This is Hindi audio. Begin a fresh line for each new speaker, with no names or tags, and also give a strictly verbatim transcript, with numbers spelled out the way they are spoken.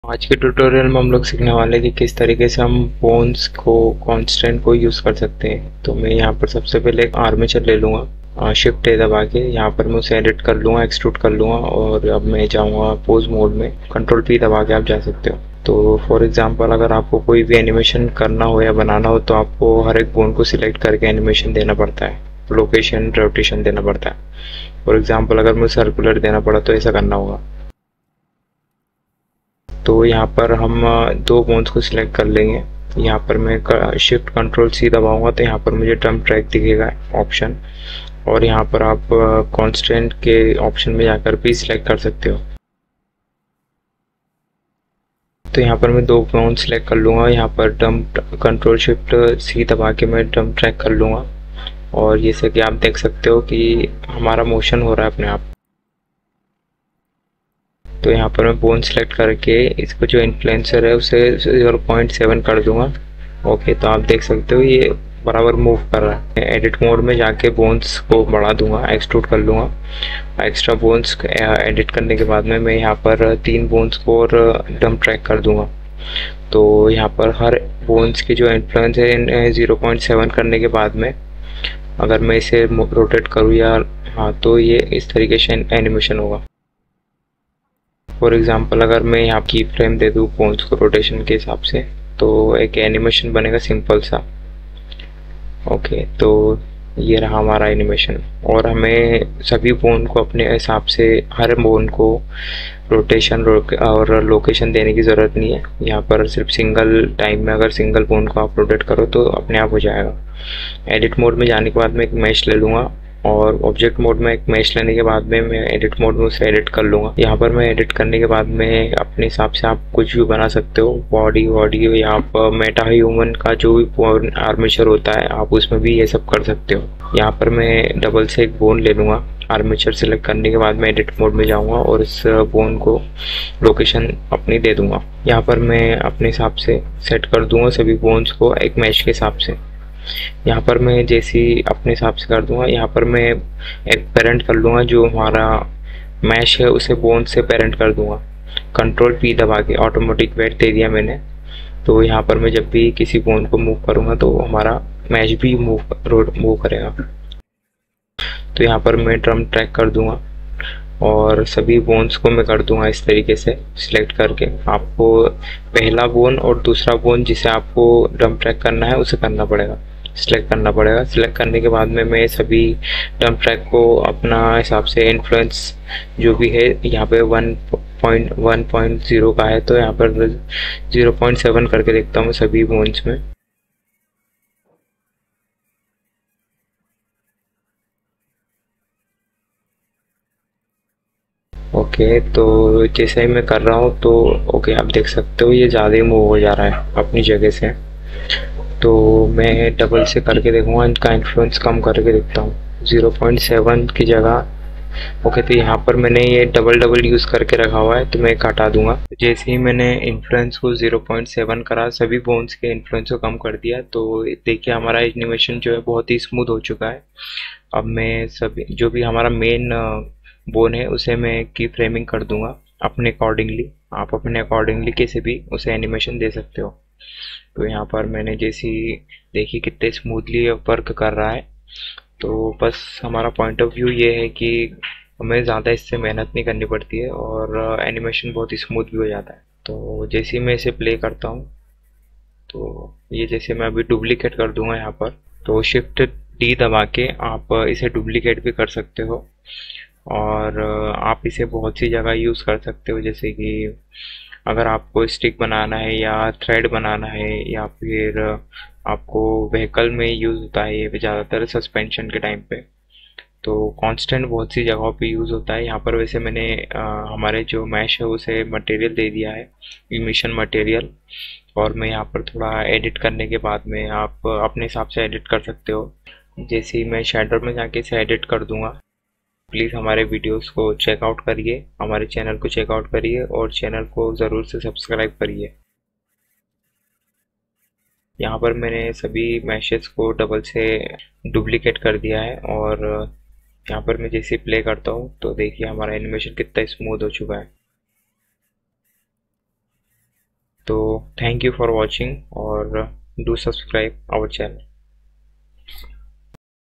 आज के ट्यूटोरियल में हम लोग सीखने वाले हैं कि किस तरीके से हम बोन्स को कांस्टेंट को यूज़ कर सकते हैं। तो मैं यहाँ पर सबसे पहले एक आर्मेचर ले लूँगा, शिफ्ट ए दबा के यहाँ पर मैं उसे एडिट कर लूँगा, एक्सट्रूड कर लूँगा और अब मैं जाऊँगा पोज मोड में, कंट्रोल पी दबा के आप जा सकते हो। तो फॉर एग्जांपल अगर आपको कोई भी एनिमेशन करना हो या बनाना हो तो आपको हर एक बोन को सिलेक्ट करके एनिमेशन देना पड़ता है, लोकेशन रोटेशन देना पड़ता है। फॉर एग्जाम्पल अगर मुझे सर्कुलर देना पड़ा तो ऐसा करना होगा। तो यहाँ पर हम दो बोन्स को सिलेक्ट कर लेंगे। यहाँ पर मैं शिफ्ट कंट्रोल सी दबाऊंगा तो यहाँ पर मुझे ड्रम ट्रैक दिखेगा ऑप्शन, और यहाँ पर आप कांस्टेंट के ऑप्शन में जाकर भी सिलेक्ट कर सकते हो। तो यहाँ पर मैं दो बोन सिलेक्ट कर लूँगा, यहाँ पर ड्रम कंट्रोल शिफ्ट सी दबा के मैं ड्रम ट्रैक कर लूँगा, और जैसे कि आप देख सकते हो कि हमारा मोशन हो रहा है अपने आप। तो यहाँ पर मैं बोन सेलेक्ट करके इसको जो इन्फ्लुएंसर है उसे ज़ीरो पॉइंट सेवन कर दूंगा। ओके, तो आप देख सकते हो ये बराबर मूव कर रहा है। एडिट मोड में जाके बोन्स को बढ़ा दूंगा, एक्सट्रूड कर लूँगा। एक्स्ट्रा बोन्स एडिट करने के बाद में मैं यहाँ पर तीन बोन्स को और ड्रम ट्रैक कर दूंगा। तो यहाँ पर हर बोन्स की जो इन्फ्लुएंस है ज़ीरो पॉइंट सेवन करने के बाद में अगर मैं इसे रोटेट करूँ या हाँ, तो ये इस तरीके से एनिमेशन होगा। फॉर एग्जांपल अगर मैं यहाँ की फ्रेम दे दूँ बोन्स को रोटेशन के हिसाब से तो एक एनिमेशन बनेगा सिंपल सा। ओके, तो ये रहा हमारा एनिमेशन, और हमें सभी बोन को अपने हिसाब से हर बोन को रोटेशन और लोकेशन देने की ज़रूरत नहीं है। यहाँ पर सिर्फ सिंगल टाइम में अगर सिंगल बोन को आप रोटेट करो तो अपने आप हो जाएगा। एडिट मोड में जाने के बाद मैं एक मैश ले लूँगा, और ऑब्जेक्ट मोड में एक मैश लेने के बाद में मैं एडिट मोड में उसे एडिट कर लूँगा। यहाँ पर मैं एडिट करने के बाद में अपने हिसाब से आप कुछ भी बना सकते हो, बॉडी वॉडी या आप मेटा ह्यूमन का जो भी आर्मेचर होता है आप उसमें भी ये सब कर सकते हो। यहाँ पर मैं डबल से एक बोन ले लूँगा, आर्मेचर सेलेक्ट करने के बाद मैं एडिट मोड में जाऊँगा और इस बोन को लोकेशन अपनी दे दूँगा। यहाँ पर मैं अपने हिसाब से सेट कर दूँगा सभी बोन्स को एक मैश के हिसाब से। यहाँ पर मैं जैसे ही अपने हिसाब से कर दूंगा, यहाँ पर मैं एक पेरेंट कर लूँगा, जो हमारा मैश है उसे बोन से पेरेंट कर दूंगा। कंट्रोल पी दबा के ऑटोमेटिक वेट दे दिया मैंने। तो यहाँ पर मैं जब भी किसी बोन को मूव करूँगा तो हमारा मैश भी मूव रोड मूव करेगा। तो यहाँ पर मैं ड्रम ट्रैक कर दूंगा और सभी बोन्स को मैं कर दूंगा इस तरीके से सिलेक्ट करके। आपको पहला बोन और दूसरा बोन जिसे आपको ड्रम ट्रैक करना है उसे करना पड़ेगा, सिलेक्ट करना पड़ेगा। सिलेक्ट करने के बाद में मैं सभी ड्रम ट्रैक को अपना हिसाब से इन्फ्लुएंस जो भी है, यहाँ पे one point one point zero का है तो यहाँ पर ज़ीरो पॉइंट सेवन करके देखता हूँ सभी बोन्स में। ओके, तो जैसे ही मैं कर रहा हूँ तो ओके आप देख सकते हो ये ज़्यादा ही मूव हो जा रहा है अपनी जगह से। तो मैं डबल से करके देखूंगा, इनका इन्फ्लुएंस कम करके देखता हूँ ज़ीरो पॉइंट सेवन की जगह। ओके, तो यहाँ पर मैंने ये डबल डबल यूज़ करके रखा हुआ है तो मैं हटा दूंगा। जैसे ही मैंने इन्फ्लुएंस को ज़ीरो पॉइंट सेवन करा, सभी बोन्स के इन्फ्लुएंस को कम कर दिया, तो देखिए हमारा एनिमेशन जो है बहुत ही स्मूथ हो चुका है। अब मैं सभी जो भी हमारा मेन बोन है उसे मैं की फ्रेमिंग कर दूंगा अपने अकॉर्डिंगली। आप अपने अकॉर्डिंगली किसी भी उसे एनिमेशन दे सकते हो। तो यहाँ पर मैंने जैसी देखी कितने स्मूथली वर्क कर रहा है। तो बस हमारा पॉइंट ऑफ व्यू ये है कि हमें ज़्यादा इससे मेहनत नहीं करनी पड़ती है और एनिमेशन बहुत ही स्मूथ भी हो जाता है। तो जैसे ही मैं इसे प्ले करता हूँ तो ये जैसे मैं अभी डुप्लीकेट कर दूंगा यहाँ पर, तो शिफ्ट डी दबा के आप इसे डुप्लीकेट भी कर सकते हो और आप इसे बहुत सी जगह यूज़ कर सकते हो। जैसे कि अगर आपको स्टिक बनाना है या थ्रेड बनाना है या फिर आपको व्हीकल में यूज़ होता है ये ज़्यादातर सस्पेंशन के टाइम पे, तो कांस्टेंट बहुत सी जगहों पे यूज़ होता है। यहाँ पर वैसे मैंने आ, हमारे जो मैश है उसे मटेरियल दे दिया है, इमिशन मटेरियल, और मैं यहाँ पर थोड़ा एडिट करने के बाद में आप अपने हिसाब से एडिट कर सकते हो। जैसे ही मैं शेडर में जाके इसे एडिट कर दूँगा। प्लीज़ हमारे वीडियोस को चेकआउट करिए, हमारे चैनल को चेकआउट करिए और चैनल को ज़रूर से सब्सक्राइब करिए। यहाँ पर मैंने सभी मैशेस को डबल से डुप्लीकेट कर दिया है और यहाँ पर मैं जैसे प्ले करता हूँ तो देखिए हमारा एनिमेशन कितना स्मूथ हो चुका है। तो थैंक यू फॉर वॉचिंग और डू सब्सक्राइब आवर चैनल।